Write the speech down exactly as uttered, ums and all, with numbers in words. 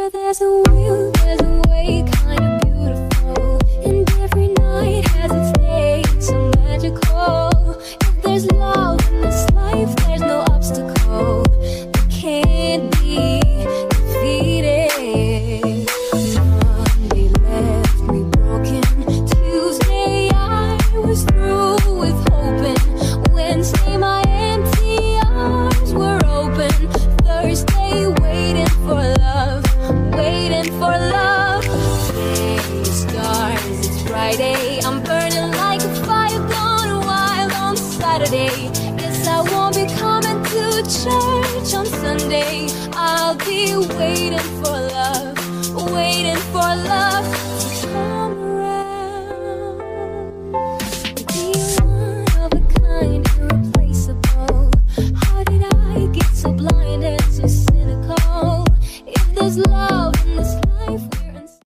Where there's a will, there's a way, kinda beautiful. And every night has its day, so magical. If there's love in this life, there's no obstacle that can't be defeated. Monday left me broken. Tuesday I was through with hoping. Wednesday my empty arms were open. Thursday waiting for love, waiting for love. Day stars, it's Friday. I'm burning like a fire gone wild on Saturday. Guess I won't be coming to church on Sunday. I'll be waiting for love, waiting for love to come around. Be one of a kind, irreplaceable. How did I get so blind and so cynical? If there's love